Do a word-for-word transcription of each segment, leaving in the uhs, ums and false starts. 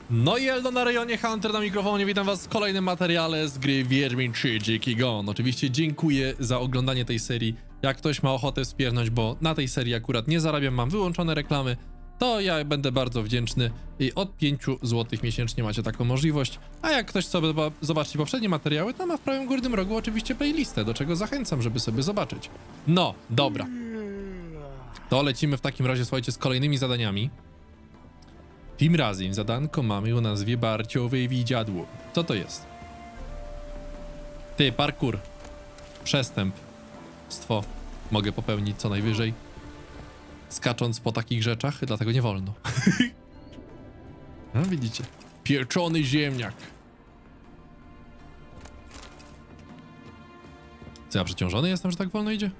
No i Eldo na rejonie, Hunter na mikrofonie, witam was w kolejnym materiale z gry Wiedźmin trzy Dziki Gon. Oczywiście dziękuję za oglądanie tej serii. Jak ktoś ma ochotę wspierać, bo na tej serii akurat nie zarabiam, mam wyłączone reklamy, to ja będę bardzo wdzięczny i od pięciu złotych miesięcznie macie taką możliwość. A jak ktoś sobie zobaczy poprzednie materiały, to ma w prawym górnym rogu oczywiście playlistę, do czego zachęcam, żeby sobie zobaczyć. No, dobra. To lecimy w takim razie, słuchajcie, z kolejnymi zadaniami. Tym razem zadanko mamy o nazwie Barciowe Widziadło. Co to jest? Ty, parkour. Przestępstwo. Mogę popełnić co najwyżej. Skacząc po takich rzeczach, dlatego nie wolno. No widzicie. Pieczony ziemniak. Co, ja przeciążony jestem, że tak wolno idzie?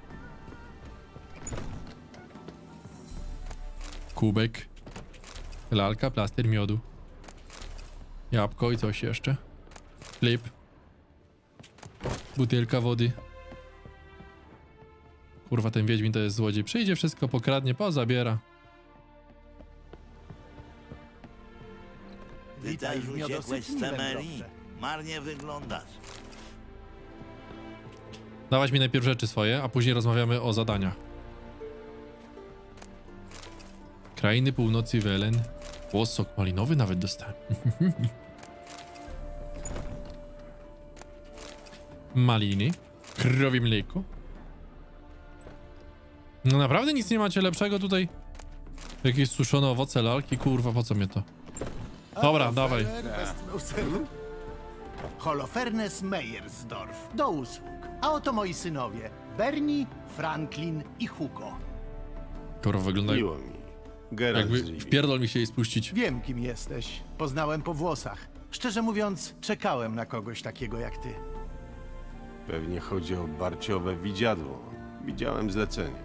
Kubek. Lalka, plaster miodu. Jabłko i coś jeszcze. Chleb. Butelka wody. Kurwa, ten Wiedźmin to jest złodziej. Przyjdzie, wszystko pokradnie, pozabiera. Witaj, że uciekłeś z Temerii. Marnie wyglądasz. Dawać mi najpierw rzeczy swoje, a później rozmawiamy o zadaniach. Krainy północy Welen. O, sok malinowy nawet dostałem. Maliny. Krowie mleko. No naprawdę nic nie macie lepszego tutaj? Jakieś suszone owoce, lalki, kurwa, po co mnie to? Dobra, dawaj. Holofernes Meyersdorf, do usług. A oto moi synowie, Bernie, Franklin i Hugo. Kurwa, wygląda Miło mi. Geralt jakby wpierdol mi się jej spuścić. Wiem, kim jesteś. Poznałem po włosach. Szczerze mówiąc, czekałem na kogoś takiego jak ty. Pewnie chodzi o barciowe widziadło. Widziałem zlecenie.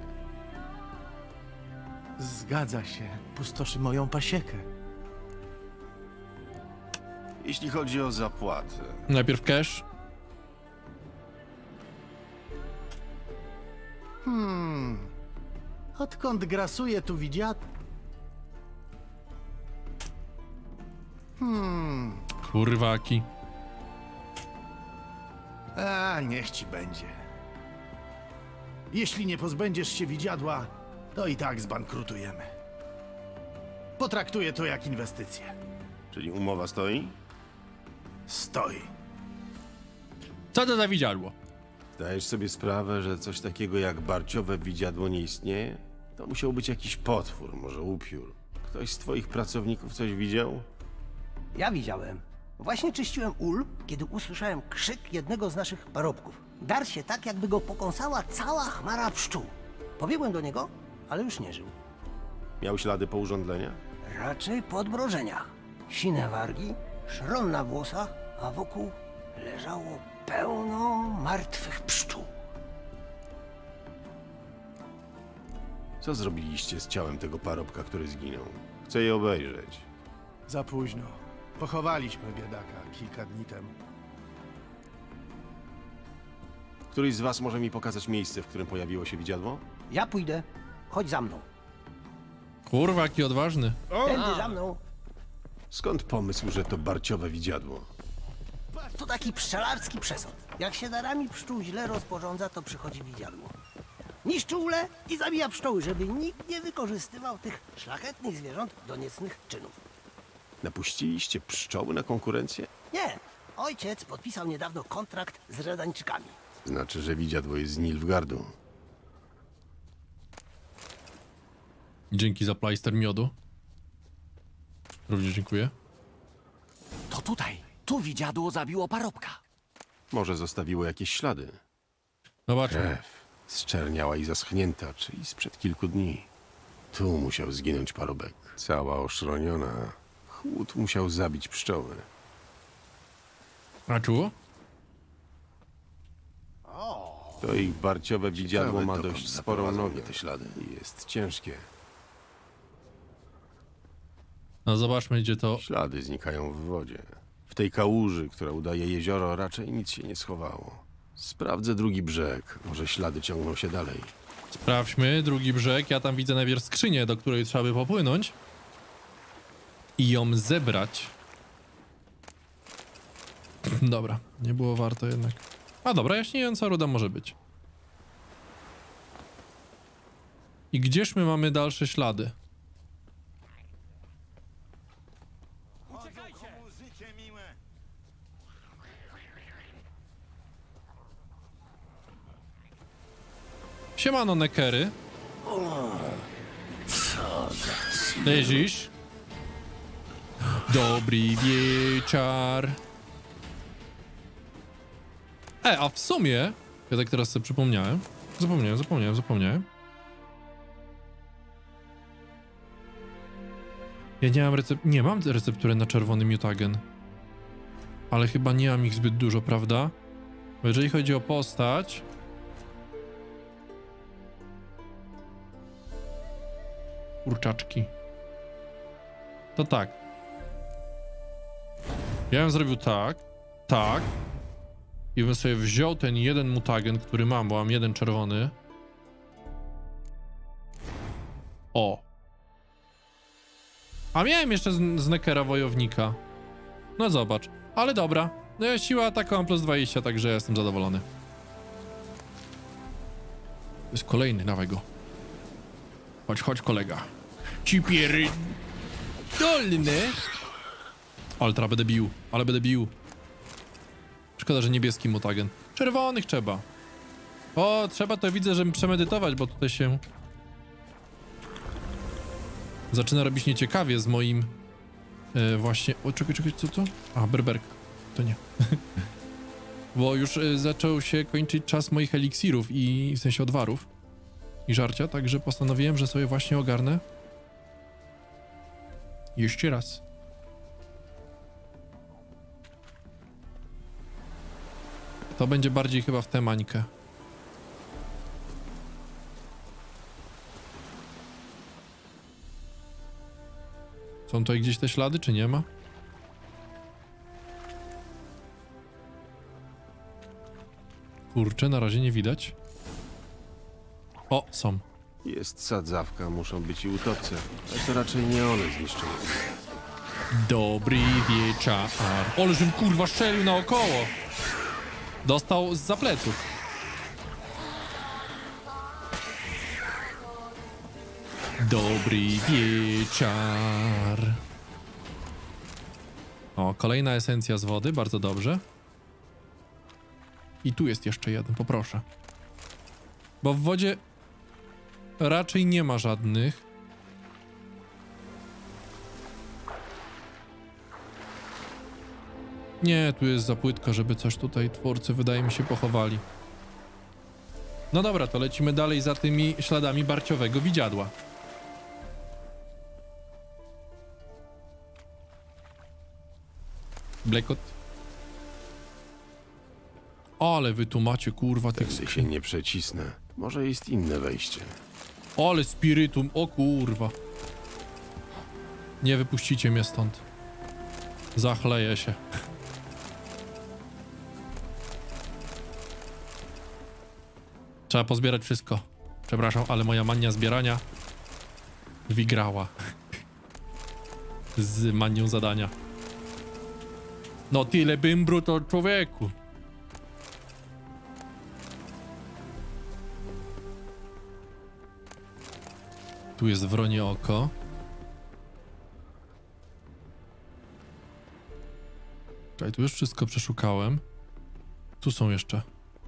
Zgadza się. Pustoszy moją pasiekę. Jeśli chodzi o zapłatę, Najpierw cash. Hmm. Odkąd grasuje tu widziad? Hmm. Kurwaki. A, niech ci będzie. Jeśli nie pozbędziesz się widziadła, to i tak zbankrutujemy. Potraktuję to jak inwestycję. czyli umowa stoi? Stoi. Co to za widziadło? Zdajesz sobie sprawę, że coś takiego jak barciowe widziadło nie istnieje? To musiał być jakiś potwór, może upiór. Ktoś z twoich pracowników coś widział? Ja widziałem. Właśnie czyściłem ul, kiedy usłyszałem krzyk jednego z naszych parobków. Darł się tak, jakby go pokąsała cała chmara pszczół. Pobiegłem do niego, ale już nie żył. Miał ślady po urządzeniach? Raczej po odmrożeniach. Sine wargi, szron na włosach, a wokół leżało pełno martwych pszczół. Co zrobiliście z ciałem tego parobka, który zginął? Chcę je obejrzeć. Za późno. Pochowaliśmy biedaka kilka dni temu. Któryś z was może mi pokazać miejsce, w którym pojawiło się widziadło? Ja pójdę. Chodź za mną. Kurwa, jaki odważny. Tędy za mną. Skąd pomysł, że to barciowe widziadło? To taki pszczelarski przesąd. Jak się darami pszczół źle rozporządza, to przychodzi widziadło. Niszczy ule i zabija pszczoły, żeby nikt nie wykorzystywał tych szlachetnych zwierząt do niecnych czynów. Napuściliście pszczoły na konkurencję? Nie. Ojciec podpisał niedawno kontrakt z redańczykami. Znaczy, że widziadło jest z Nilfgaardu. Dzięki za plajster miodu. Również dziękuję. To tutaj. Tu widziadło zabiło parobka. Może zostawiło jakieś ślady. Zobaczmy. Krew. Zczerniała i zaschnięta, czyli sprzed kilku dni. Tu musiał zginąć parobek. Cała oszroniona. Chłód musiał zabić pszczoły. A czuło? To ich barciowe widziadło ma dokąd dość sporą zaprowadzą nogę. mnie te ślady. I jest ciężkie. No zobaczmy, gdzie to... Ślady znikają w wodzie. W tej kałuży, która udaje jezioro, raczej nic się nie schowało. Sprawdzę drugi brzeg. Może ślady ciągną się dalej. Sprawdźmy drugi brzeg. Ja tam widzę najpierw skrzynię, do której trzeba by popłynąć. I ją zebrać. Dobra, nie było warto jednak. A dobra, jaśniejąca ruda może być. I gdzież my mamy dalsze ślady? Życie miłe. Siemano, nekery. Leżysz? Dobry wieczór. E, a w sumie... Ja tak teraz sobie przypomniałem. Zapomniałem, zapomniałem, zapomniałem. Ja nie mam recept... Nie mam receptury na czerwony mutagen. Ale chyba nie mam ich zbyt dużo, prawda? Bo jeżeli chodzi o postać... Kurczaczki. To tak. Ja bym zrobił tak. Tak. I bym sobie wziął ten jeden mutagen, który mam, bo mam jeden czerwony. O. A miałem jeszcze z, z Neckera wojownika. No zobacz. Ale dobra. No ja siła ataku mam plus dwadzieścia, także ja jestem zadowolony. To jest kolejny, dawaj go. Chodź, chodź kolega. Ci pierdolny. Ale teraz będę bił, ale będę bił. Szkoda, że niebieski mutagen. Czerwonych trzeba. O, trzeba to widzę, żeby przemedytować, bo tutaj się... Zaczyna robić nieciekawie z moim... E, właśnie... O, czekaj, czekaj, co to? A, berberka. To nie. Bo już e, zaczął się kończyć czas moich eliksirów i w sensie odwarów. I żarcia, także postanowiłem, że sobie właśnie ogarnę. Jeszcze raz. To będzie bardziej chyba w tę mańkę. Są tutaj gdzieś te ślady, czy nie ma? Kurczę, na razie nie widać. O, są. Jest sadzawka, muszą być i utopce. Ale to raczej nie one zniszczyły. Dobry wieczór. Ale żebym kurwa strzelił naokoło. Dostał zza pleców. Dobry wieczór. O, kolejna esencja z wody, bardzo dobrze. I tu jest jeszcze jeden, poproszę. Bo w wodzie raczej nie ma żadnych. Nie, tu jest za płytko, żeby coś tutaj twórcy, wydaje mi się, pochowali. No dobra, to lecimy dalej za tymi śladami barciowego widziadła. Blekot. Ale wy tu macie, kurwa, tych Tędy się nie przecisnę. Może jest inne wejście. Ale spirytum, o kurwa. Nie wypuścicie mnie stąd. Zachleję się. Trzeba pozbierać wszystko. Przepraszam, ale moja mania zbierania wygrała. Z manią zadania. No tyle bimbru to człowieku. Tu jest wronie oko. Czekaj, tu już wszystko przeszukałem. Tu są jeszcze.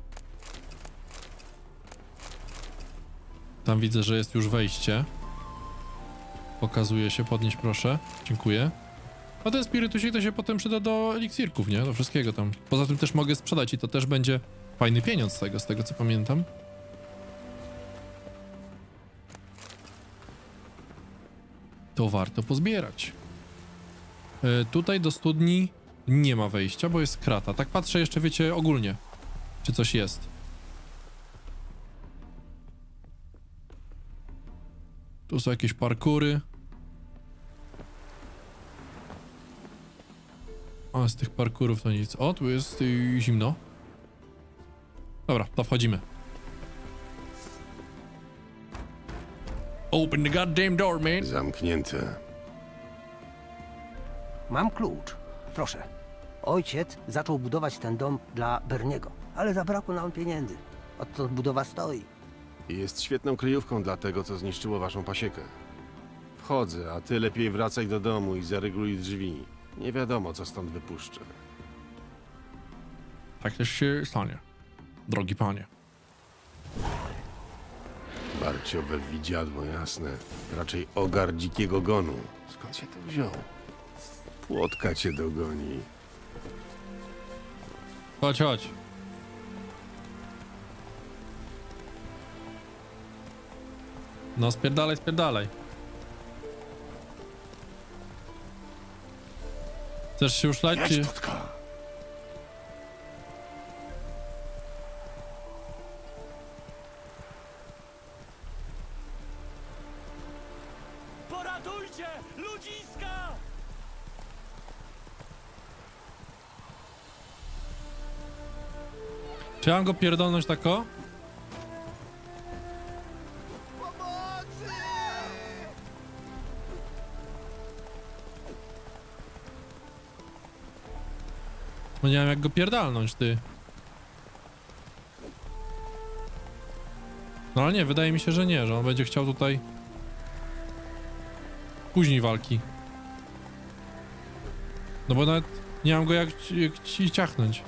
Tam widzę, że jest już wejście. Pokazuje się, podnieś proszę. Dziękuję. A ten spirytusik to się potem przyda do eliksirków, nie? Do wszystkiego tam. Poza tym też mogę sprzedać i to też będzie fajny pieniądz z tego, z tego co pamiętam. To warto pozbierać. Yy, tutaj do studni nie ma wejścia, bo jest krata. Tak patrzę jeszcze, wiecie, ogólnie. Czy coś jest. Tu są jakieś parkury. A z tych parkurów to nic. O, tu jest yy, zimno. Dobra, to wchodzimy. Open the goddamn door, man. Zamknięte. Mam klucz. Proszę. Ojciec zaczął budować ten dom dla Berniego, ale zabrakło nam pieniędzy. Odtąd budowa stoi. Jest świetną kryjówką dla tego, co zniszczyło waszą pasiekę. Wchodzę, a ty lepiej wracaj do domu i zaryguluj drzwi. Nie wiadomo, co stąd wypuszczę. Tak też się stanie, drogi panie. Barciowe widziadło, jasne. Raczej ogar dzikiego gonu. Skąd się to wziął? Płotka cię dogoni. Chodź, chodź. No spierdalaj, spierdalaj. Chcesz się uszlać, czy... Poratujcie! Ludziska! Czy ja mam go pierdolnąć tako? Bo nie wiem jak go pierdalnąć, ty. No ale nie, wydaje mi się, że nie, że on będzie chciał tutaj później walki. No bo nawet nie mam go jak, jak ci ciachnąć.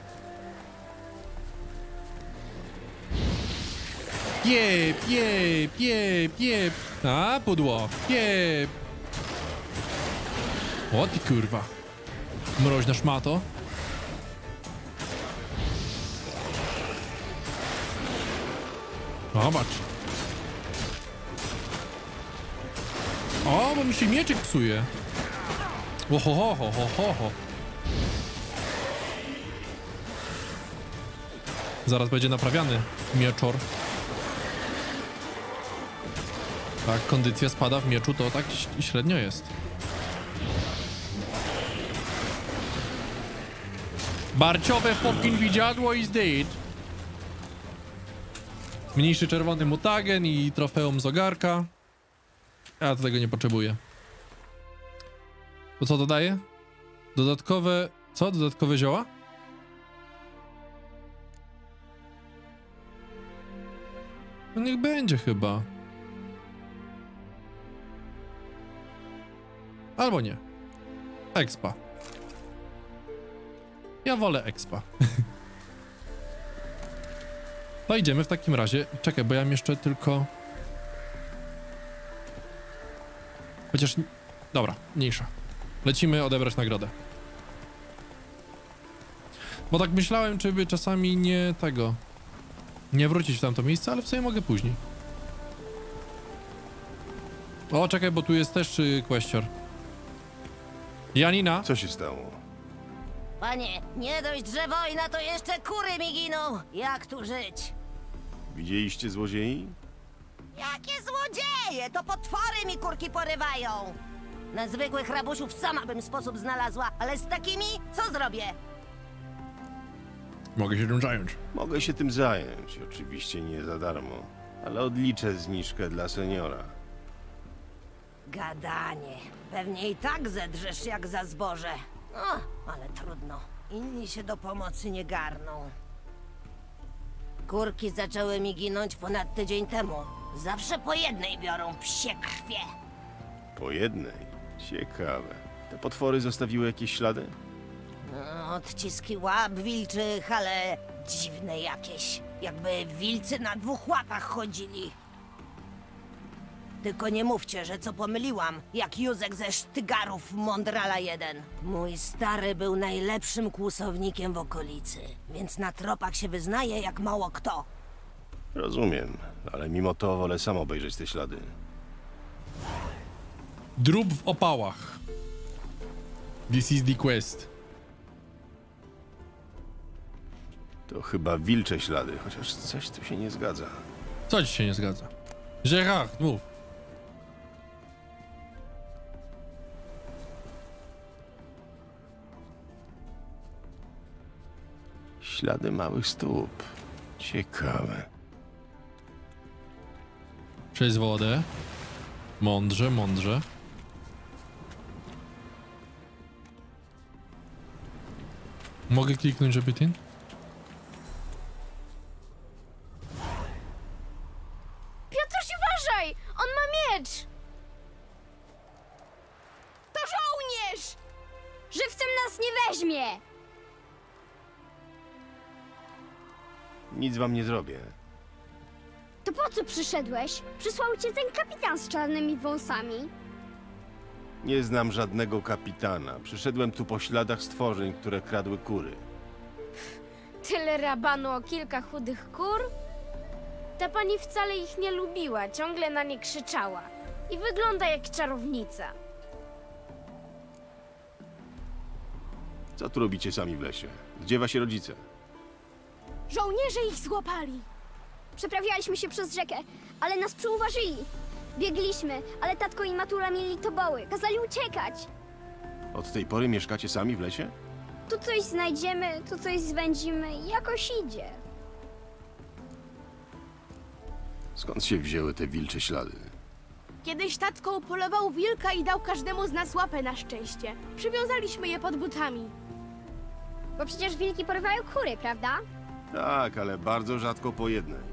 Piep, piep, piep, piep. A, pudło. Piep. O ty kurwa. Mroźna szmato. Zobacz. O, bo mi się mieczyk psuje. Oho, ho, ho, ho, ho, ho. Zaraz będzie naprawiany mieczor. Tak, kondycja spada w mieczu, to tak średnio jest. Barciowe fucking widziadło is dead. Mniejszy czerwony mutagen i trofeum z ogarka. Ja tego nie potrzebuję. To co dodaje? Dodatkowe... Co? Dodatkowe zioła? No niech będzie chyba. Albo nie. Expa. Ja wolę expa. To idziemy w takim razie. Czekaj, bo ja mam jeszcze tylko... Chociaż... Dobra, mniejsza. Lecimy odebrać nagrodę. Bo tak myślałem, czy by czasami nie tego... Nie wrócić w tamto miejsce, ale w sumie mogę później. O, czekaj, bo tu jest też y, kwestior. Janina? Co się stało? Panie, nie dość, że wojna, to jeszcze kury mi giną. Jak tu żyć? Widzieliście złodziei? Jakie złodzieje! To potwory mi kurki porywają. Na zwykłych rabusiów sama bym sposób znalazła, ale z takimi co zrobię? Mogę się tym zająć. Mogę się tym zająć, oczywiście nie za darmo, ale odliczę zniżkę dla seniora. Gadanie. Pewnie i tak zedrzesz jak za zboże. O, ale trudno. Inni się do pomocy nie garną. Kurki zaczęły mi ginąć ponad tydzień temu. Zawsze po jednej biorą psie krwie. Po jednej? Ciekawe. Te potwory zostawiły jakieś ślady? No, odciski łap wilczych, ale dziwne jakieś. Jakby wilcy na dwóch łapach chodzili. Tylko nie mówcie, że co pomyliłam, jak Józek ze Sztygarów Mondrala jeden. Mój stary był najlepszym kłusownikiem w okolicy, więc na tropach się wyznaje jak mało kto. Rozumiem, ale mimo to wolę sam obejrzeć te ślady. Drób w opałach. This is the quest. To chyba wilcze ślady, chociaż coś tu się nie zgadza. Co ci się nie zgadza? Gerard, mów. Ślady małych stóp. Ciekawe. Przez wodę. Mądrze, mądrze. Mogę kliknąć, żeby ten? Piotruś, uważaj! On ma miecz! To żołnierz! Żywcem nas nie weźmie! Nic wam nie zrobię. To po co przyszedłeś? Przysłał cię ten kapitan z czarnymi wąsami. Nie znam żadnego kapitana. Przyszedłem tu po śladach stworzeń, które kradły kury. Tyle rabanu o kilka chudych kur? Ta pani wcale ich nie lubiła, ciągle na nie krzyczała. I wygląda jak czarownica. Co tu robicie sami w lesie? Gdzie wasi rodzice? Żołnierze ich złapali. Przeprawialiśmy się przez rzekę, ale nas przyuważyli. Biegliśmy, ale tatko i matula mieli toboły. Kazali uciekać. Od tej pory mieszkacie sami w lesie? Tu coś znajdziemy, tu coś zwędzimy i jakoś idzie. Skąd się wzięły te wilcze ślady? Kiedyś tatko upolował wilka i dał każdemu z nas łapę na szczęście. Przywiązaliśmy je pod butami. Bo przecież wilki porywają kury, prawda? Tak, ale bardzo rzadko po jednej.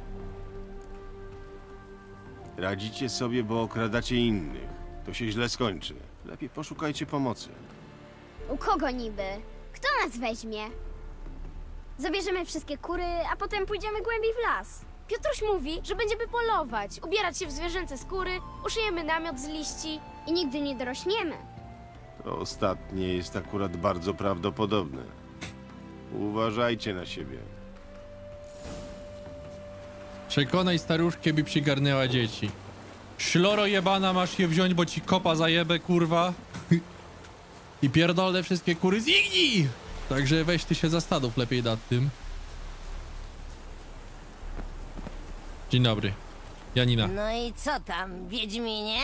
Radzicie sobie, bo okradacie innych. To się źle skończy. Lepiej poszukajcie pomocy. U kogo niby? Kto nas weźmie? Zabierzemy wszystkie kury, a potem pójdziemy głębiej w las. Piotruś mówi, że będziemy polować, ubierać się w zwierzęce skóry, uszyjemy namiot z liści. I nigdy nie dorośniemy. To ostatnie jest akurat bardzo prawdopodobne. Uważajcie na siebie. Przekonaj staruszkę, by przygarnęła dzieci. Szloro jebana, masz je wziąć, bo ci kopa zajebę, kurwa. I pierdolę wszystkie kury z igni! Także weź ty się zastanów lepiej nad tym. Dzień dobry. Janina. No i co tam, Wiedźminie?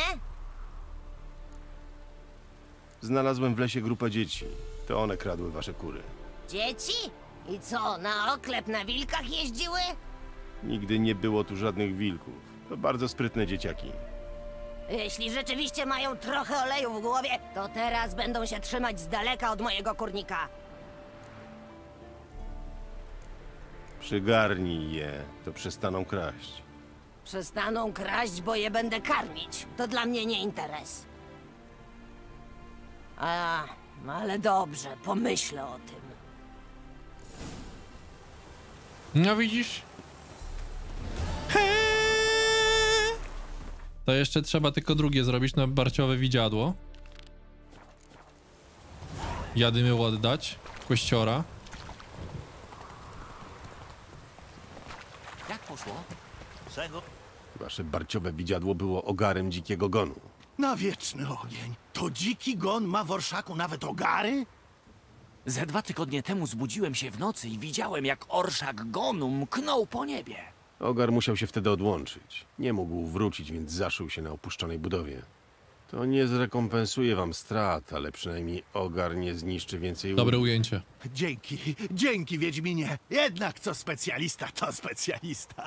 Znalazłem w lesie grupę dzieci. To one kradły wasze kury. Dzieci? I co, na oklep na wilkach jeździły? Nigdy nie było tu żadnych wilków. To bardzo sprytne dzieciaki. Jeśli rzeczywiście mają trochę oleju w głowie, to teraz będą się trzymać z daleka od mojego kurnika. Przygarnij je, to przestaną kraść. Przestaną kraść, bo je będę karmić. To dla mnie nie interes. A, ale dobrze, pomyślę o tym. No widzisz? To jeszcze trzeba tylko drugie zrobić na barciowe widziadło. Jadymy oddać. Kościora. Jak poszło? Czego? Wasze barciowe widziadło było ogarem dzikiego gonu. Na wieczny ogień. To dziki gon ma w orszaku nawet ogary? Ze dwa tygodnie temu zbudziłem się w nocy i widziałem, jak orszak gonu mknął po niebie. Ogar musiał się wtedy odłączyć. Nie mógł wrócić, więc zaszył się na opuszczonej budowie. To nie zrekompensuje wam strat, ale przynajmniej ogar nie zniszczy więcej Dobre łód. ujęcie. Dzięki, dzięki Wiedźminie. Jednak co specjalista, to specjalista.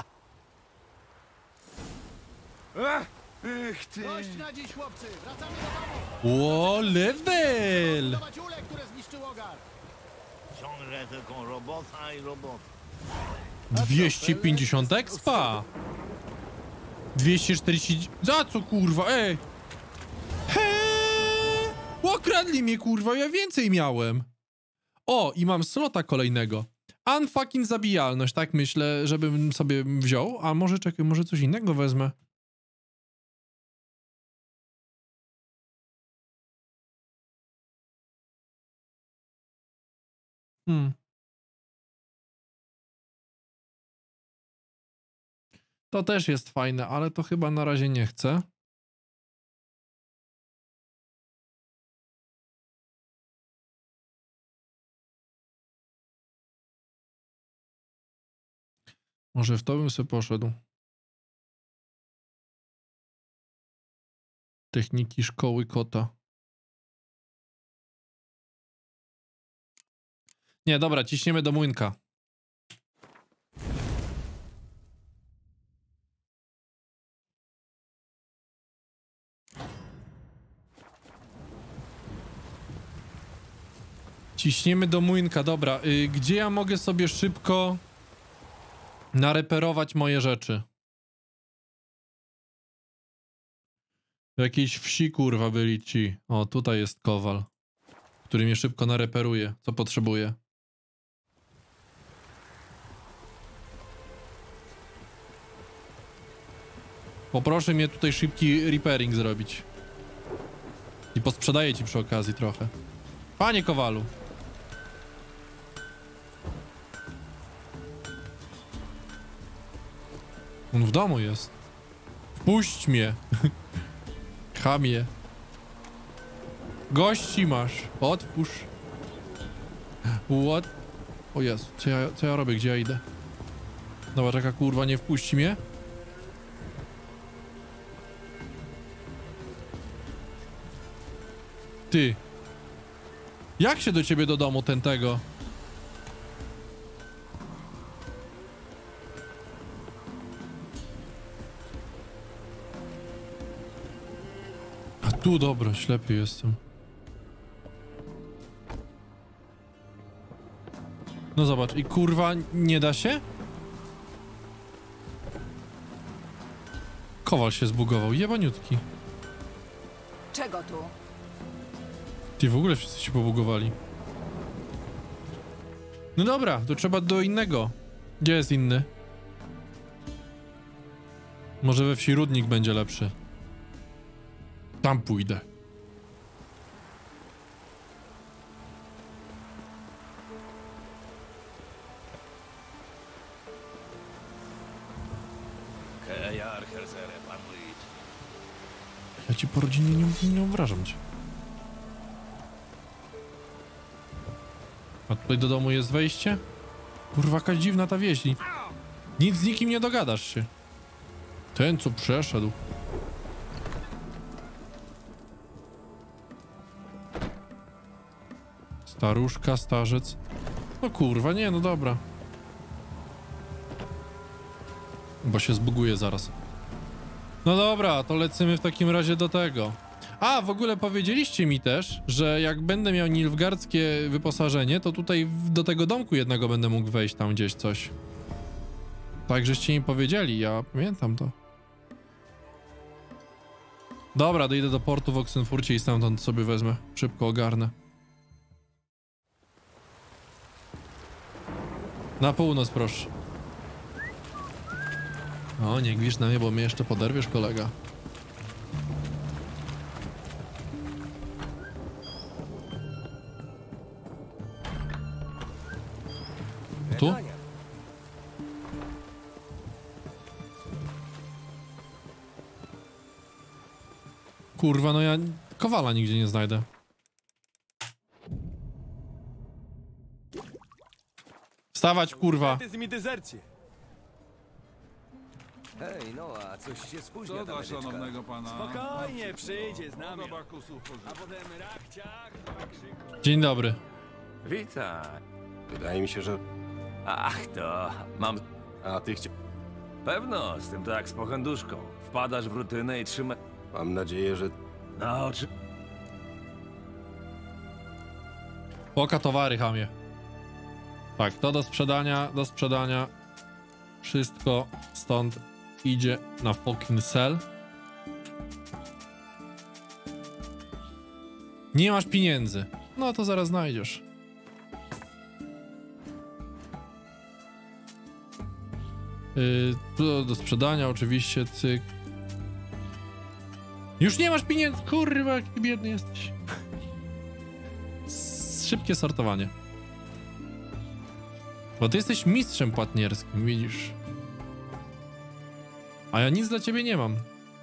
Ech ty! Dość na dziś, chłopcy. Wracamy do domu. Ło, level! Budować ule, które zniszczył ogar. Ciągle tylko robota i robota. dwieście pięćdziesiąt expa! dwieście czterdzieści... Za co, kurwa, ej! Heee! Okradli mnie, kurwa, ja więcej miałem! O, i mam slota kolejnego. Unfucking zabijalność, tak myślę, żebym sobie wziął. A może, czekaj, może coś innego wezmę? Hmm. To też jest fajne, ale to chyba na razie nie chcę. Może w to bym sobie poszedł. Techniki szkoły kota. Nie, dobra, ciśniemy do młynka. Ciśniemy do młynka, dobra. Y, gdzie ja mogę sobie szybko nareperować moje rzeczy? W jakiejś wsi, kurwa, byli ci. O, tutaj jest kowal, który mnie szybko nareperuje, co potrzebuję. Poproszę mnie tutaj szybki repairing zrobić. I posprzedaję ci przy okazji trochę. Panie kowalu. On w domu jest. Wpuść mnie. Chamie. Gości masz. Otwórz. What? O Jezu, co ja, co ja robię? Gdzie ja idę? Dobra, taka kurwa nie wpuści mnie. Ty. Jak się do ciebie do domu ten tego? A tu dobra, ślepy jestem. No zobacz, i kurwa nie da się? Kowal się zbugował, jebaniutki. Czego tu? Ty w ogóle wszyscy się pobugowali. No dobra, to trzeba do innego. Gdzie jest inny? Może we wsi Rudnik będzie lepszy. Tam pójdę. Ja ci po rodzinie nie, nie obrażam cię. A tutaj do domu jest wejście? Kurwa, jakaś dziwna ta wieś. Nic z nikim nie dogadasz się. Ten, co przeszedł. Staruszka, starzec. No kurwa, nie, no dobra. Bo się zbuguje zaraz. No dobra, to lecimy w takim razie do tego. A, w ogóle powiedzieliście mi też, że jak będę miał nilfgaardzkie wyposażenie, to tutaj do tego domku jednego będę mógł wejść tam gdzieś coś. Tak, żeście mi powiedzieli, ja pamiętam to. Dobra, dojdę do portu w Oxenfurcie i stamtąd sobie wezmę. Szybko ogarnę. Na północ, proszę. O, nie gwisz na mnie, bo mnie jeszcze poderwiesz, kolega. Tu? Kurwa, no ja kowala nigdzie nie znajdę. Wstawać, kurwa. Hej, no a coś się spóźnia. Co dla szanownego pana? Spokojnie, przyjdzie z nami. A potem rachciach, Dzień dobry. Witaj. Wydaje mi się, że... Ach to, mam... A ty chcia... Pewno, z tym to jak z pochenduszką. Wpadasz w rutynę i trzymasz... Mam nadzieję, że... No, czy... Oka towary, chamie. Tak, to do sprzedania, do sprzedania. Wszystko stąd idzie na fucking sell. Nie masz pieniędzy. No to zaraz znajdziesz. Yy, do, do sprzedania oczywiście, cyk. Już nie masz pieniędzy, kurwa, jaki biedny jesteś. Szybkie sortowanie. Bo ty jesteś mistrzem płatnierskim, widzisz. A ja nic dla ciebie nie mam.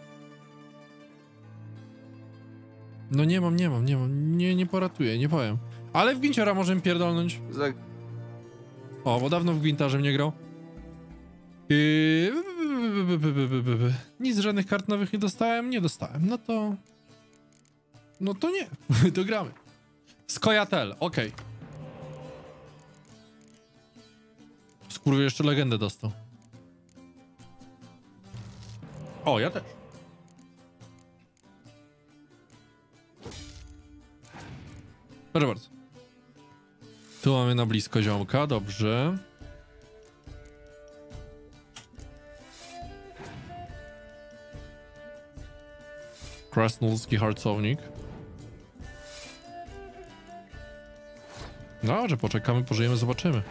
No nie mam, nie mam, nie mam. Nie, nie poratuję, nie powiem. Ale w Gwinciora możemy pierdolnąć. O, bo dawno w Gwintarzem nie grał. Yy... Nic, żadnych kart nowych nie dostałem? Nie dostałem. No to... No to nie. To gramy. Skojatel, okej. Okay. Skurwy jeszcze legendę dostał. O, ja też. Proszę bardzo. Tu mamy na blisko ziomka, dobrze. Krasnolski harcownik. Dobrze, poczekamy, pożyjemy, zobaczymy.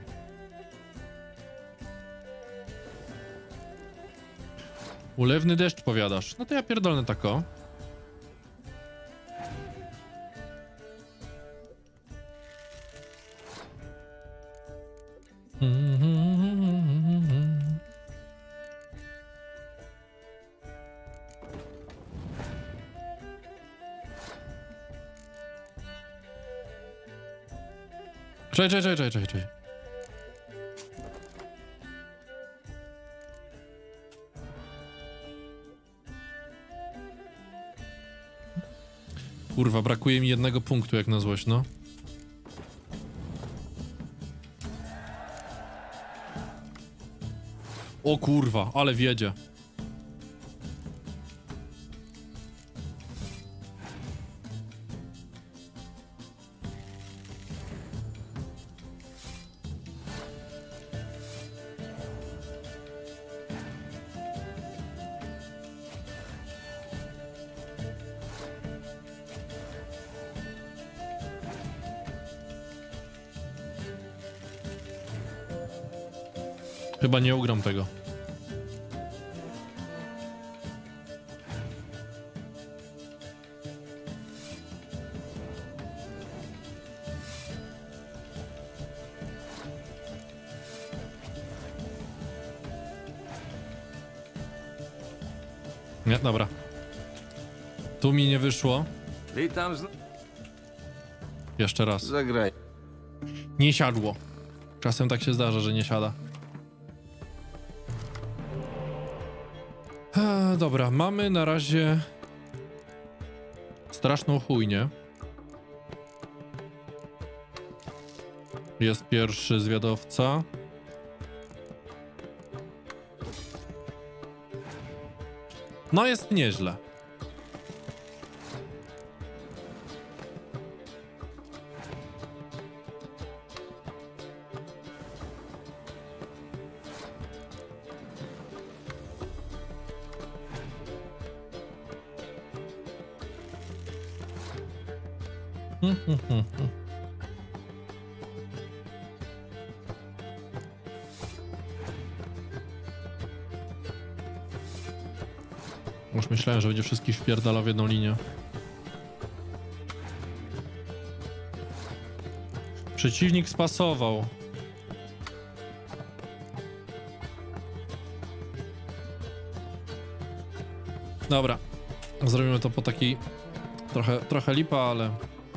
Ulewny deszcz, powiadasz. No to ja pierdolę tako. Czekaj, czekaj, czekaj, czekaj, czekaj. Kurwa, brakuje mi jednego punktu jak na złość, no. O kurwa, ale wiedzie. Chyba nie ugram tego. Nie, dobra. Tu mi nie wyszło. Witam z... Jeszcze raz. Zagraj. Nie siadło. Czasem tak się zdarza, że nie siada. E, dobra, mamy na razie straszną chujnię. Jest pierwszy zwiadowca. No jest nieźle. Już myślałem, że będzie wszystkich wpierdalał w jedną linię. Przeciwnik spasował. Dobra. Zrobimy to po takiej... Trochę, trochę lipa, ale...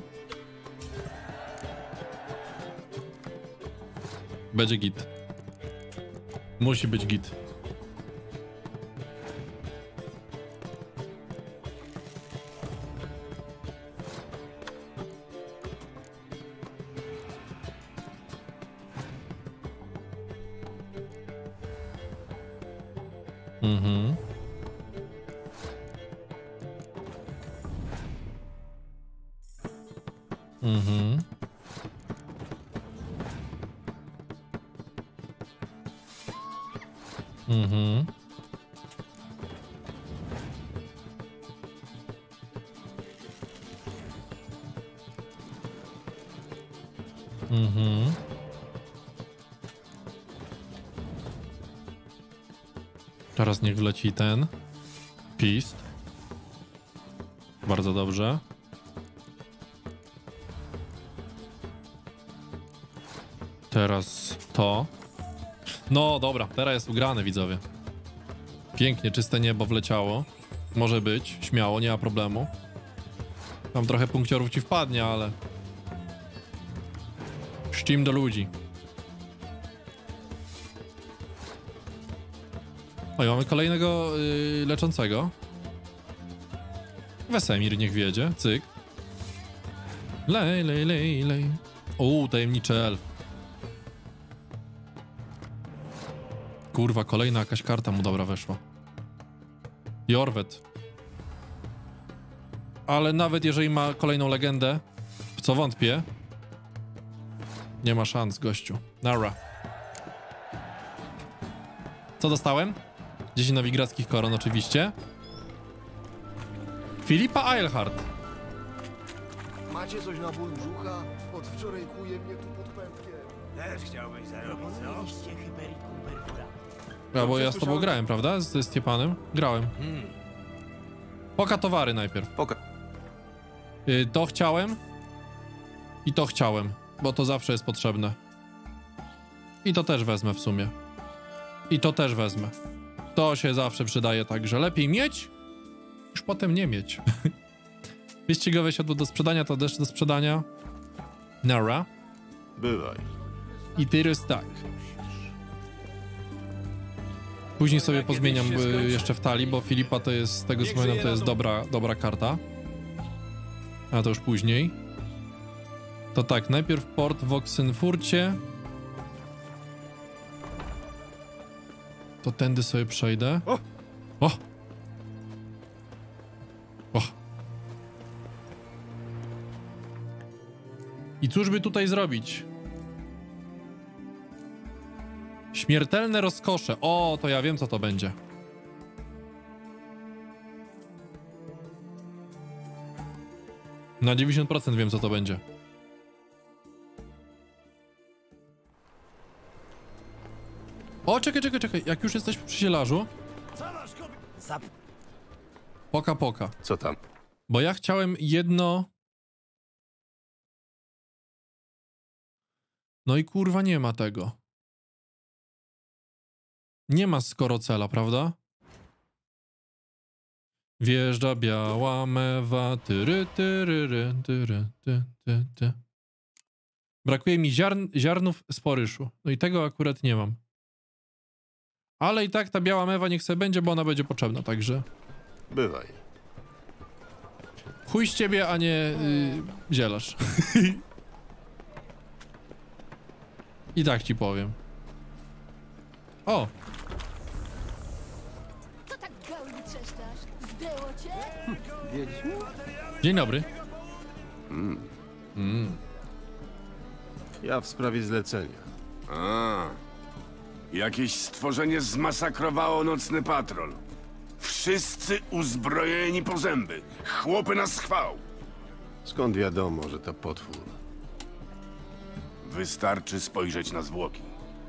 Będzie git. Musi być git. Mhm. Mhm. Mhm. Mhm. Teraz niech wleci ten pist. Bardzo dobrze. Teraz to. No dobra, teraz jest ugrane, widzowie. Pięknie, czyste niebo wleciało. Może być, śmiało, nie ma problemu. Tam trochę punkciorów ci wpadnie, ale... Ścim do ludzi. O, i mamy kolejnego yy, leczącego. Wesemir niech wiedzie, cyk. Lej, lej, lej, lej. Uuu, tajemniczy elf. Kurwa, kolejna jakaś karta mu dobra weszła. Jorwet. Ale nawet jeżeli ma kolejną legendę, w co wątpię, Nie ma szans, gościu. Nara. Co dostałem? dziesięć nowigradzkich koron oczywiście. Filipa Eilhart. Macie coś na ból brzucha? Od wczoraj kuje mnie tu pod pępkiem. Też chciałbyś zarobić, co? Liście Hypericum perfura. Ja, bo ja z tobą grałem, prawda? Z, ze Stiepanem? Grałem. Hmm. Poka towary najpierw. Poka. Y, to chciałem. I to chciałem, bo to zawsze jest potrzebne. I to też wezmę w sumie. I to też wezmę. To się zawsze przydaje, także lepiej mieć, niż potem nie mieć. Wyścigowe siodło do sprzedania, to też do sprzedania. Nara. Bywaj. I teraz tak. Później sobie pozmieniam y, jeszcze w talii, bo Filipa to jest, z tego co pamiętam, to jest dobra, dobra karta. A to już później. To tak, najpierw port w Oxenfurcie. To tędy sobie przejdę. O! O! O! I cóż by tutaj zrobić? Śmiertelne rozkosze. O, to ja wiem, co to będzie. Na dziewięćdziesiąt procent wiem, co to będzie. O, czekaj, czekaj, czekaj. Jak już jesteśmy przy zielarzu. Poka, poka. Co tam? Bo ja chciałem jedno... No i kurwa nie ma tego. Nie ma skorocela, prawda? Wjeżdża biała mewa, tyry, tyry, tyry, ty, ty, ty. Brakuje mi ziarn, ziarnów sporyszu. No i tego akurat nie mam. Ale i tak ta biała mewa niech sobie będzie, bo ona będzie potrzebna, także... Bywaj. Chuj z ciebie, a nie yy, zielarz. I tak ci powiem. O! Co tak gałki trzeszczasz? Zdęło cię? Wiedźmy? Dzień dobry. Mm. Mm. Ja w sprawie zlecenia. A, jakieś stworzenie zmasakrowało nocny patrol. Wszyscy uzbrojeni po zęby. Chłopy na schwał. Skąd wiadomo, że to potwór? Wystarczy spojrzeć na zwłoki.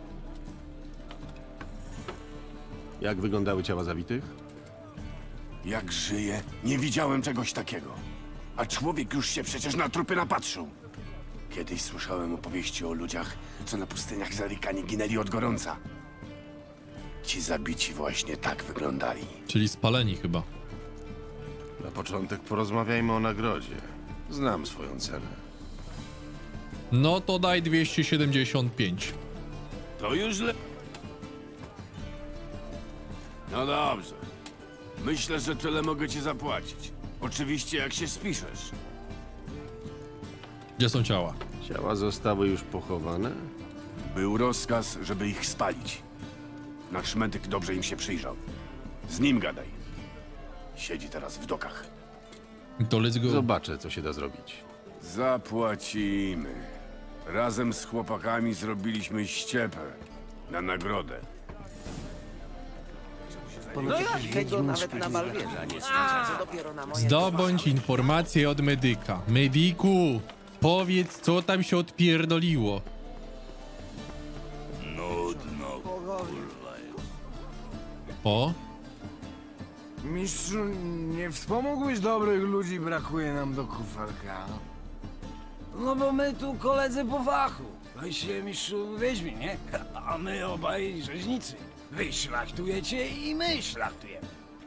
Jak wyglądały ciała zabitych? Jak żyje, nie widziałem czegoś takiego. A człowiek już się przecież na trupy napatrzył. Kiedyś słyszałem opowieści o ludziach, co na pustyniach zarykani ginęli od gorąca. Ci zabici właśnie tak wyglądali. Czyli spaleni chyba. Na początek porozmawiajmy o nagrodzie. Znam swoją cenę. No to daj dwieście siedemdziesiąt pięć. To już le... No dobrze. Myślę, że tyle mogę ci zapłacić. Oczywiście jak się spiszesz. Gdzie są ciała? Ciała zostały już pochowane? Był rozkaz, żeby ich spalić. Nasz medyk dobrze im się przyjrzał. Z nim gadaj. Siedzi teraz w dokach. To let's go. Zobaczę, co się da zrobić. Zapłacimy. Razem z chłopakami zrobiliśmy ściepę na nagrodę. No jak tego nawet na Balwierza nie stać, co dopiero na moje... Zdobądź informację od medyka. Medyku, powiedz, co tam się odpierdoliło. Nudno. O? Mistrzu, nie wspomógłbyś dobrych ludzi, brakuje nam do kufelka. No bo my tu koledzy po fachu. Wy się, mistrzu, Wiedźmin, nie? A my obaj rzeźnicy. Wy szlachtujecie i my szlachtujemy.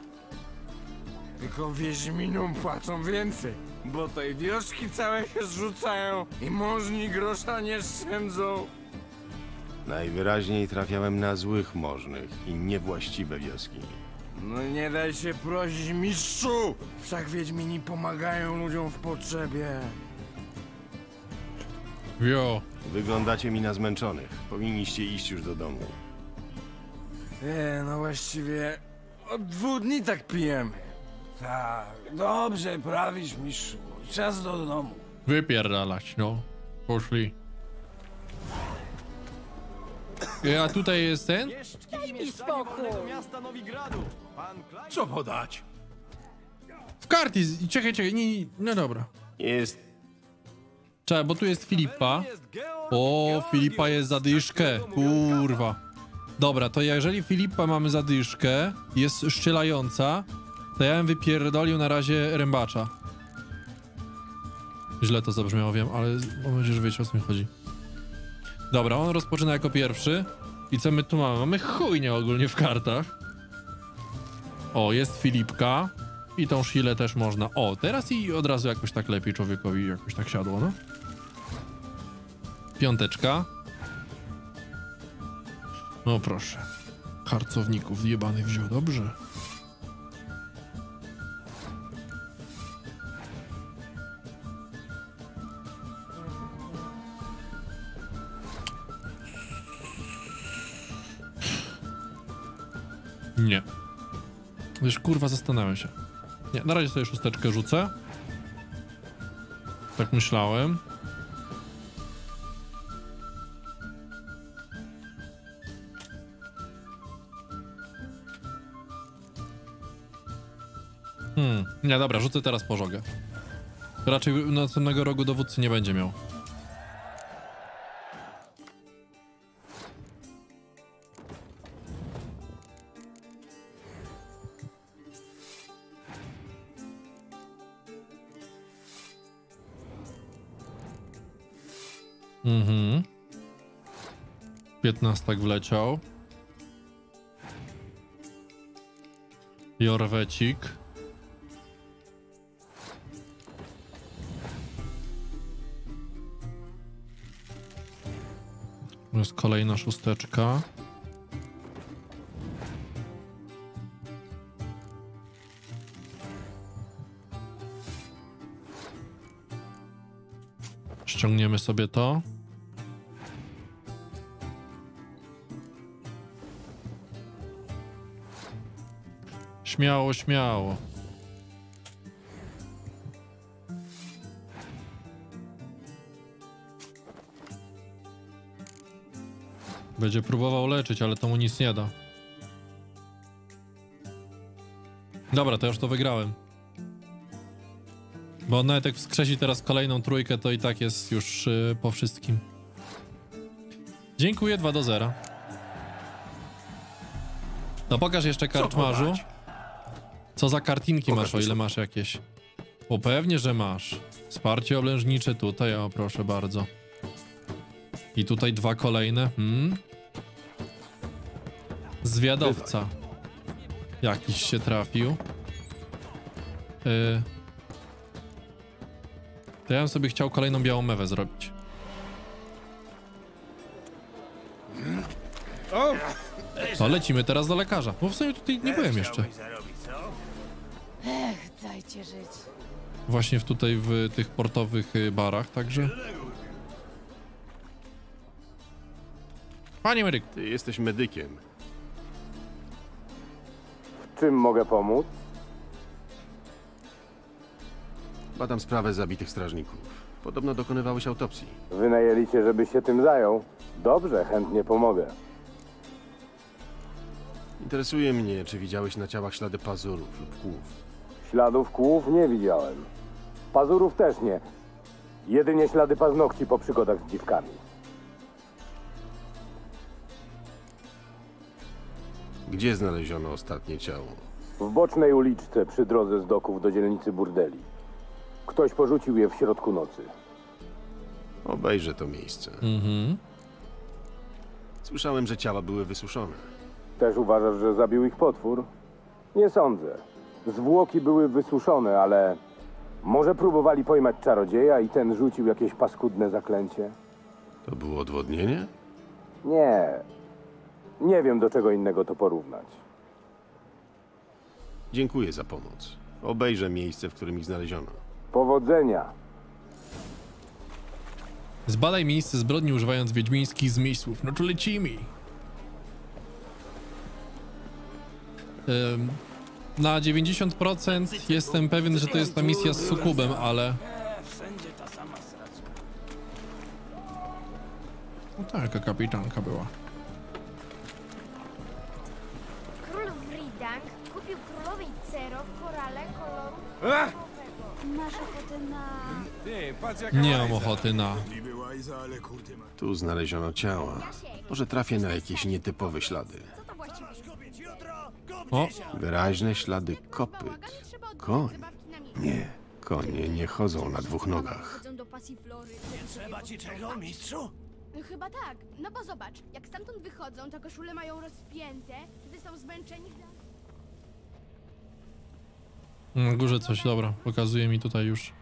Tylko Wiedźminom płacą więcej, bo tej wioski całe się zrzucają i możni grosza nie szczędzą. Najwyraźniej trafiałem na złych możnych i niewłaściwe wioski. No nie daj się prosić, mistrzu! Wszak Wiedźmini pomagają ludziom w potrzebie. Jo. Wyglądacie mi na zmęczonych. Powinniście iść już do domu. Nie, no właściwie od dwóch dni tak pijemy. Tak, dobrze prawisz, mistrzu. Czas do domu. Wypierdalać, no. Poszli. A tutaj jest ten? Daj mi spokój. Co podać? W karty, czekaj, czekaj, nie, nie, no dobra. Jest. Czekaj, bo tu jest Filipa. O, Filipa jest zadyszkę, kurwa. Dobra, to jeżeli Filipa mamy zadyszkę, jest szczelająca, to ja bym wypierdolił na razie rębacza. Źle to zabrzmiało, wiem, ale mam nadzieję, że wiecie, o co mi chodzi. Dobra, on rozpoczyna jako pierwszy. I co my tu mamy? Mamy chujnie ogólnie w kartach. O, jest Filipka. I tą Shilę też można. O, teraz i od razu jakoś tak lepiej człowiekowi jakoś tak siadło, no. Piąteczka. No proszę. Harcowników jebany wziął, dobrze. Nie. Już kurwa zastanawiam się. Nie, na razie sobie szósteczkę rzucę. Tak myślałem. Hmm, nie, dobra, rzucę teraz pożogę. Raczej następnego rogu dowódcy nie będzie miał. Mhm. piętnastak wleciał. Jorwecik. Jest kolejna szósteczka. Ściągniemy sobie to. Śmiało, śmiało. Będzie próbował leczyć, ale to mu nic nie da. Dobra, to już to wygrałem. Bo on nawet jak wskrzesi teraz kolejną trójkę, to i tak jest już yy, po wszystkim. Dziękuję, dwa do zera. No pokaż jeszcze karczmarzu. Co za kartinki pokaż masz, o ile masz jakieś. Bo pewnie, że masz. Wsparcie oblężnicze tutaj, o proszę bardzo. I tutaj dwa kolejne. Hmm. Zwiadowca. Jakiś się trafił. Yy. To ja bym sobie chciał kolejną białą mewę zrobić. To lecimy teraz do lekarza. Bo w sumie tutaj nie byłem jeszcze. Ech, dajcie żyć. Właśnie w tutaj w tych portowych barach, także... Panie medyk. Ty jesteś medykiem. Czym mogę pomóc? Badam sprawę zabitych strażników. Podobno dokonywałeś autopsji. Wynajęli cię, żebyś się tym zajął? Dobrze, chętnie pomogę. Interesuje mnie, czy widziałeś na ciałach ślady pazurów lub kłów. Śladów kłów nie widziałem. Pazurów też nie. Jedynie ślady paznokci po przygodach z dziwkami. Gdzie znaleziono ostatnie ciało? W bocznej uliczce przy drodze z doków do dzielnicy burdeli. Ktoś porzucił je w środku nocy. Obejrzę to miejsce. Mhm. Słyszałem, że ciała były wysuszone. Też uważasz, że zabił ich potwór? Nie sądzę. Zwłoki były wysuszone, ale... Może próbowali pojmać czarodzieja i ten rzucił jakieś paskudne zaklęcie? To było odwodnienie? Nie. Nie wiem, do czego innego to porównać. Dziękuję za pomoc. Obejrzę miejsce, w którym ich znaleziono. Powodzenia. Zbadaj miejsce zbrodni używając wiedźmińskich zmysłów. No to lecimy. Ym, na dziewięćdziesiąt procent jestem pewien, że to jest ta misja z sukubem, ale... Wszędzie ta sama sraczka. No taka kapitanka była. Masz ochotę na... Ty, patrz jak Nie mam ochoty na... Tu znaleziono ciała. Może trafię na jakieś nietypowe ślady. O! Wyraźne ślady kopyt. Koń? Nie, konie nie chodzą na dwóch nogach. Nie trzeba ci czego, mistrzu? Chyba tak, no bo zobacz, jak stamtąd wychodzą, to koszule mają rozpięte, wtedy są zmęczeni. Na górze coś, dobra, pokazuje mi tutaj już.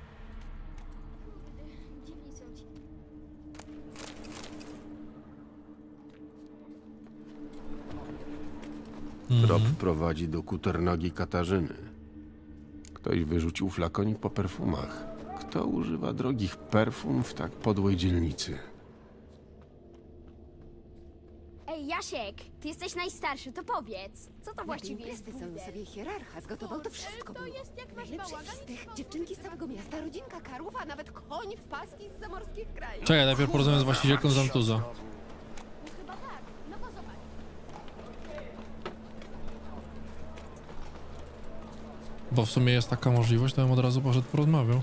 Trop prowadzi do kuternogi Katarzyny. Ktoś wyrzucił flakonik po perfumach. Kto używa drogich perfum w tak podłej dzielnicy? Ej, Jasiek, ty jesteś najstarszy, to powiedz, co to właściwie jest Imprezy są burdel? sobie hierarcha, zgotował to wszystko To było. jest jak masz Najlepszy bałagan z tych dziewczynki z całego miasta, rodzinka karłów, a nawet koń w paski z zamorskich krajów. Czekaj, najpierw porozmawiam z właścicielką Zamtuza. Chyba tak, no bo zobacz. Bo w sumie jest taka możliwość, to bym od razu poszedł porozmawiał.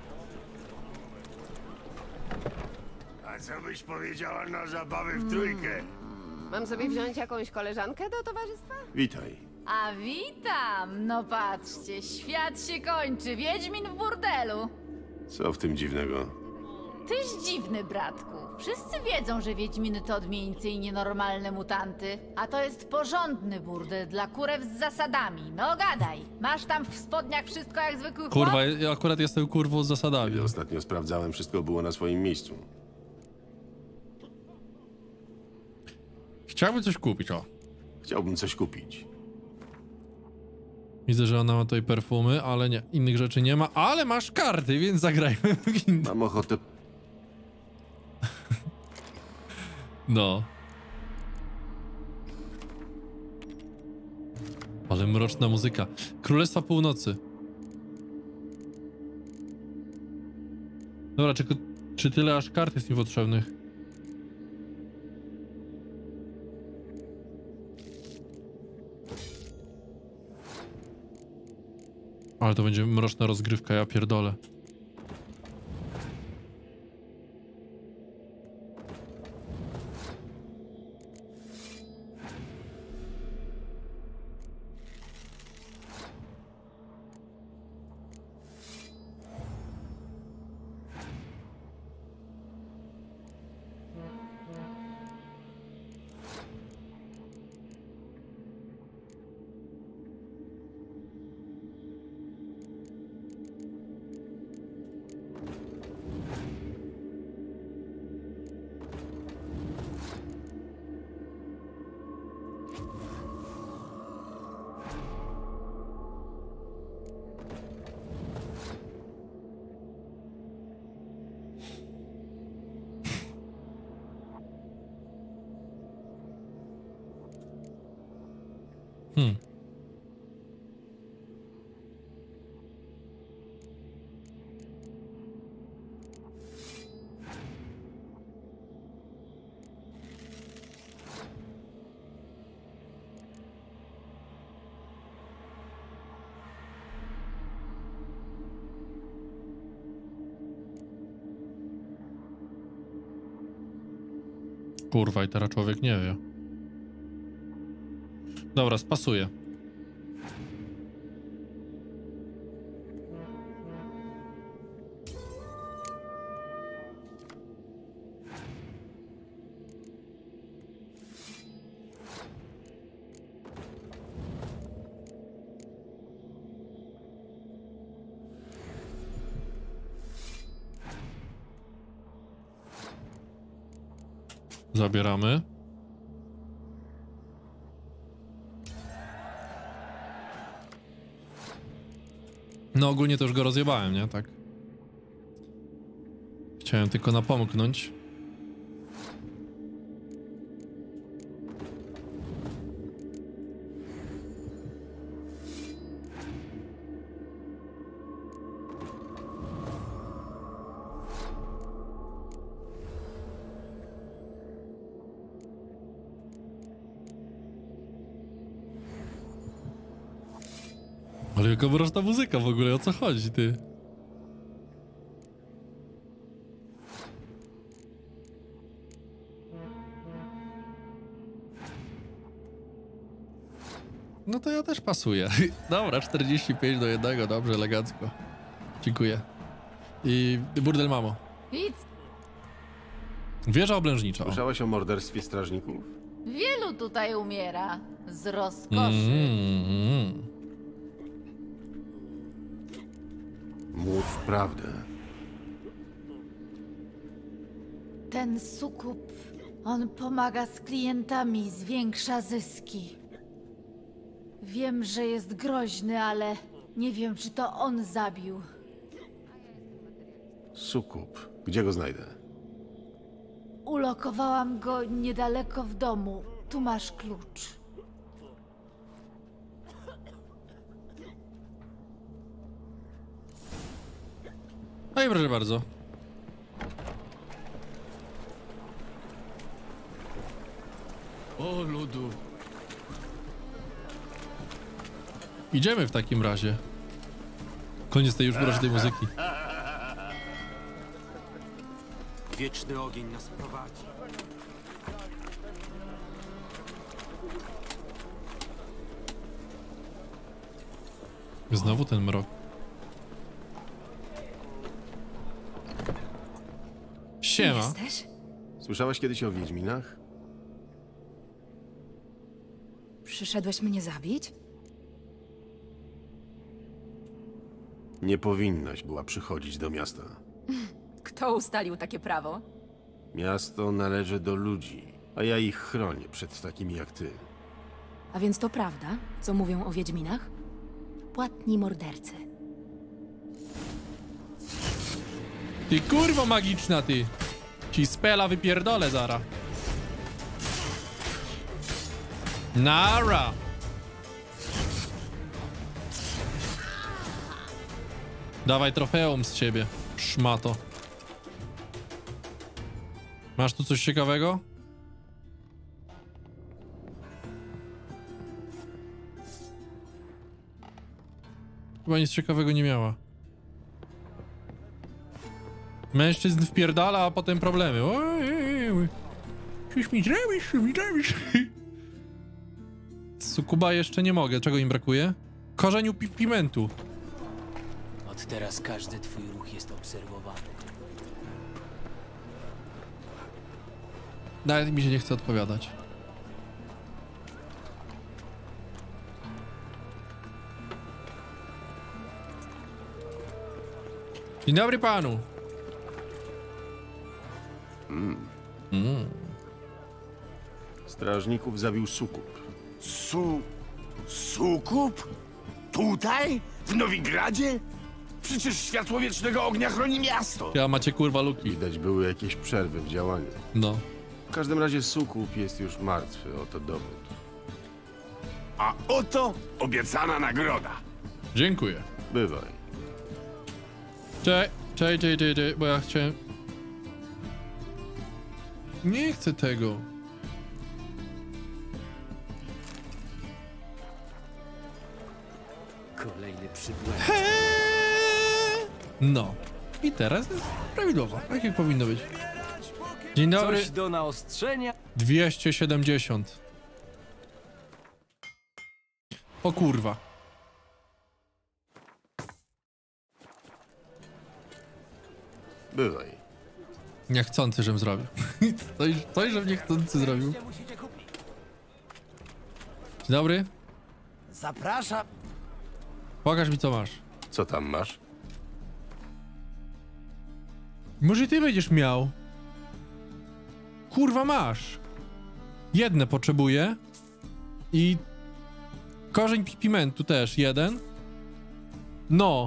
A co byś powiedziała na zabawy w trójkę? Mam sobie wziąć jakąś koleżankę do towarzystwa? Witaj. A witam! No patrzcie, świat się kończy, Wiedźmin w burdelu. Co w tym dziwnego? Tyś dziwny, bratku. Wszyscy wiedzą, że Wiedźminy to odmieńcy i nienormalne mutanty. A to jest porządny burdel dla kurew z zasadami. No gadaj. Masz tam w spodniach wszystko jak zwykły chłop? Kurwa, ja akurat jestem kurwą z zasadami. Kiedy ostatnio sprawdzałem, wszystko było na swoim miejscu. Chciałbym coś kupić, o. Chciałbym coś kupić. Widzę, że ona ma tutaj perfumy, ale nie, innych rzeczy nie ma, ale masz karty, więc zagrajmy w inne. Mam ochotę... No. Ale mroczna muzyka. Królestwa Północy. Dobra, czy, czy tyle aż kart jest mi potrzebnych? Ale to będzie mroczna rozgrywka, ja pierdolę. Hmm. Kurwa, i teraz człowiek nie wie. Dobra, spasuję. Zabieramy. No ogólnie to już go rozjebałem, nie? Tak. Chciałem tylko napomknąć. Ale jaka mroczna muzyka w ogóle, o co chodzi, ty? No to ja też pasuję. Dobra, czterdzieści pięć do jednego, dobrze, elegancko. Dziękuję. I burdel mamo. Nic. Wieża oblężnicza. Słyszałeś o morderstwie strażników? Wielu tutaj umiera z rozkoszy. Mm-hmm. Mów prawdę. Ten sukub, on pomaga z klientami, zwiększa zyski. Wiem, że jest groźny, ale nie wiem, czy to on zabił. Sukub. Gdzie go znajdę? Ulokowałam go niedaleko w domu. Tu masz klucz. No i proszę bardzo. O, ludu. Idziemy w takim razie. Koniec tej już mrocznej muzyki. Wieczny ogień nas prowadzi. Znowu ten mrok. Siema. Jesteś? Słyszałaś kiedyś o Wiedźminach? Przyszedłeś mnie zabić? Nie powinnaś była przychodzić do miasta. Kto ustalił takie prawo? Miasto należy do ludzi, a ja ich chronię przed takimi jak ty. A więc to prawda, co mówią o Wiedźminach? Płatni mordercy. Ty kurwo magiczna, ty. Ci spela wypierdolę zara. Nara. Dawaj trofeum z ciebie, szmato. Masz tu coś ciekawego? Chyba nic ciekawego nie miała. Mężczyzn wpierdala, a potem problemy. Oj, coś mi zrobisz, coś mi zrobisz. Sukuba jeszcze nie mogę. Czego im brakuje? Korzeniu pi pimentu. Od teraz każdy twój ruch jest obserwowany. Nawet mi się nie chce odpowiadać. Dzień dobry panu. Mm. Mm. Strażników zabił Sukub. Su... Sukub? Tutaj? W Nowigradzie? Przecież światło wiecznego ognia chroni miasto. Ja macie kurwa luki. Widać były jakieś przerwy w działaniu. No. W każdym razie Sukub jest już martwy, oto dowód. A oto obiecana nagroda. Dziękuję. Bywaj. Czekaj, czekaj, czekaj, czekaj, bo ja chciałem... Nie chcę tego. Kolejny przybłęd. No. I teraz jest prawidłowo, tak jak powinno być. Dzień dobry. Coś do naostrzenia. dwieście siedemdziesiąt. O kurwa. Bywaj. Niechcący, żem zrobił. Coś, coś, żem niechcący zrobił. Dzień dobry. Zapraszam. Pokaż mi, co masz. Co tam masz? Może ty będziesz miał. Kurwa, masz. Jedne potrzebuję. I korzeń pimentu też, jeden. No.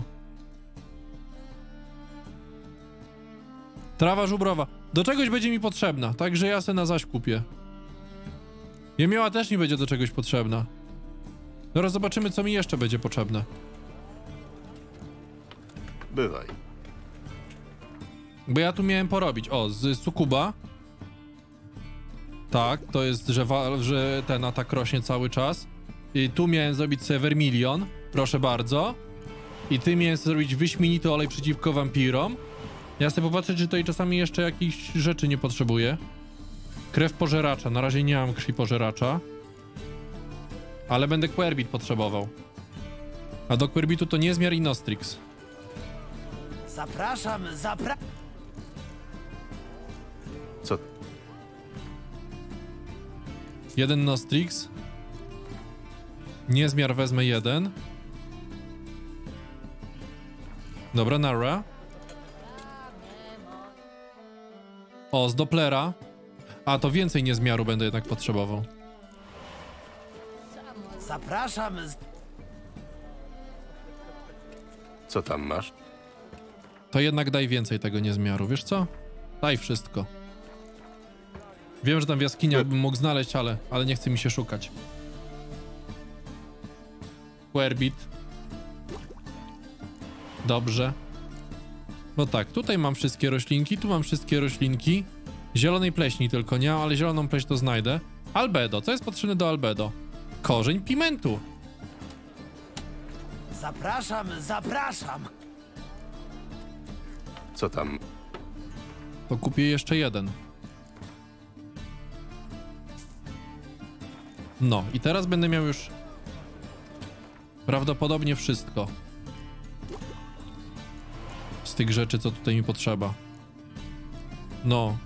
Trawa żubrowa. Do czegoś będzie mi potrzebna, także ja se na zaś kupię. Jemioła też mi będzie do czegoś potrzebna. Zaraz zobaczymy, co mi jeszcze będzie potrzebne. Bywaj. Bo ja tu miałem porobić. O, z Sukuba. Tak, to jest, że, wa że ten atak rośnie cały czas. I tu miałem zrobić sobie Vermilion. Proszę bardzo. I tym miałem zrobić wyśmienity olej przeciwko wampirom. Ja sobie popatrzę, czy tutaj czasami jeszcze jakichś rzeczy nie potrzebuję. Krew pożeracza. Na razie nie mam krwi pożeracza. Ale będę Querbit potrzebował. A do Querbitu to niezmiar i Nostrix. Zapraszam, zapra... Co? Jeden Nostrix. Niezmiar wezmę jeden. Dobra, Nara. O, z Dopplera. A, to więcej niezmiaru będę jednak potrzebował. Zapraszam. Z... Co tam masz? To jednak daj więcej tego niezmiaru, wiesz co? Daj wszystko. Wiem, że tam w jaskiniach bym mógł znaleźć, ale, ale nie chce mi się szukać. Querbit. Dobrze. No tak, tutaj mam wszystkie roślinki, tu mam wszystkie roślinki. Zielonej pleśni tylko nie, ale zieloną pleśń to znajdę. Albedo, co jest potrzebne do albedo? Korzeń pimentu. Zapraszam, zapraszam. Co tam? To kupię jeszcze jeden. No i teraz będę miał już prawdopodobnie wszystko z tych rzeczy, co tutaj mi potrzeba. No.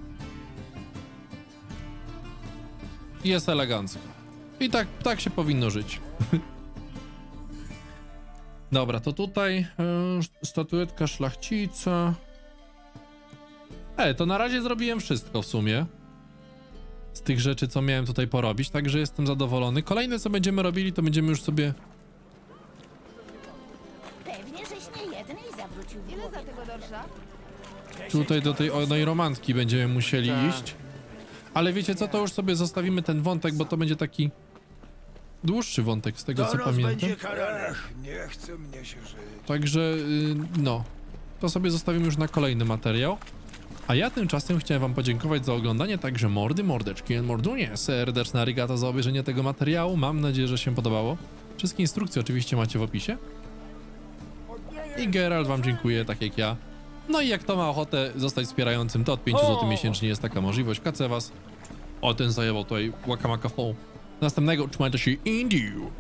Jest elegancko. I tak, tak się powinno żyć. Dobra, to tutaj yy, statuetka szlachcica. E, to na razie zrobiłem wszystko w sumie. Z tych rzeczy, co miałem tutaj porobić, także jestem zadowolony. Kolejne, co będziemy robili, to będziemy już sobie... Pewnie, żeś nie jednej zawrócił. Ile za tego dorsza? Tutaj do tej onej romantki będziemy musieli Tak. iść. Ale wiecie co, to już sobie zostawimy ten wątek, bo to będzie taki dłuższy wątek, z tego co pamiętam. Ech, nie chce mnie się żyć. Także, yy, no, to sobie zostawimy już na kolejny materiał. A ja tymczasem chciałem wam podziękować za oglądanie, także mordy, mordeczki, mordunie, serdeczna arigato za obejrzenie tego materiału. Mam nadzieję, że się podobało. Wszystkie instrukcje oczywiście macie w opisie. I Geralt wam dziękuję, tak jak ja. No i jak kto ma ochotę zostać wspierającym, to od pięciu złotych miesięcznie jest taka możliwość. Kacę was. O, ten zajebał tutaj łakamaka. Następnego, trzymajcie się, Indiu.